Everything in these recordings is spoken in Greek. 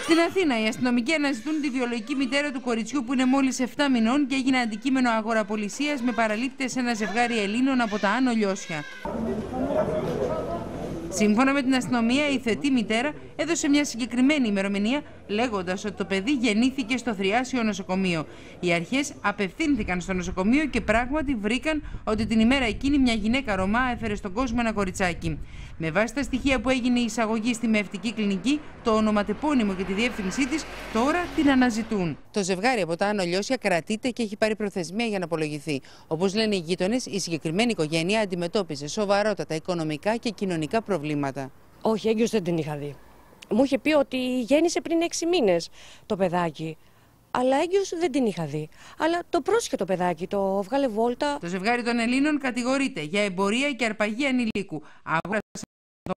Στην Αθήνα, οι αστυνομικοί αναζητούν τη βιολογική μητέρα του κοριτσιού που είναι μόλις 7 μηνών και έγινε αντικείμενο αγοραπολισίας με παραλήπτες ένα ζευγάρι Ελλήνων από τα Άνω Λιώσια. Σύμφωνα με την αστυνομία, η θετή μητέρα έδωσε μια συγκεκριμένη ημερομηνία, λέγοντας ότι το παιδί γεννήθηκε στο Θριάσιο νοσοκομείο. Οι αρχές απευθύνθηκαν στο νοσοκομείο και πράγματι βρήκαν ότι την ημέρα εκείνη μια γυναίκα Ρωμά έφερε στον κόσμο ένα κοριτσάκι. Με βάση τα στοιχεία που έγινε η εισαγωγή στη μευτική κλινική, το ονοματεπώνυμο και τη διεύθυνσή της τώρα την αναζητούν. Το ζευγάρι από τα Άνω Λιώσια κρατείται και έχει πάρει προθεσμία για να απολογηθεί. Όπως λένε οι γείτονες, η συγκεκριμένη οικογένεια αντιμετώπιζε σοβαρότατα οικονομικά και κοινωνικά προβλήματα. Όχι, έγκυος δεν την είχα δει. Μου είχε πει ότι γέννησε πριν 6 μήνες το παιδάκι. Αλλά έγκυος δεν την είχα δει. Αλλά το πρόσχε το παιδάκι, το βγάλε βόλτα. Το ζευγάρι των Ελλήνων κατηγορείται για εμπορία και αρπαγή ανηλίκου. Αγόρασε το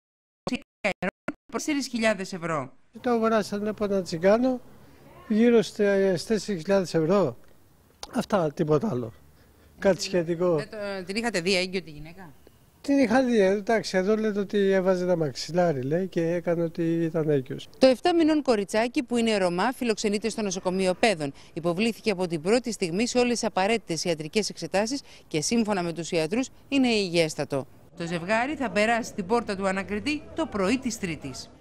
4.000 ευρώ. Το αγοράσανε από ένα τσιγκάνο γύρω στις 4.000 ευρώ. Αυτά, τίποτα άλλο. Κάτι σχετικό. Την είχατε δει έγκυο τη γυναίκα? Την είχα δει, εντάξει, εδώ λέτε ότι έβαζε ένα μαξιλάρι, λέει, και έκανε ότι ήταν έγκυος. Το 7 μηνών κοριτσάκι που είναι Ρωμά φιλοξενείται στο νοσοκομείο Πέδων. Υποβλήθηκε από την πρώτη στιγμή σε όλες τις απαραίτητες ιατρικές εξετάσεις και σύμφωνα με τους ιατρούς είναι υγιέστατο. Το ζευγάρι θα περάσει την πόρτα του ανακριτή το πρωί της Τρίτης.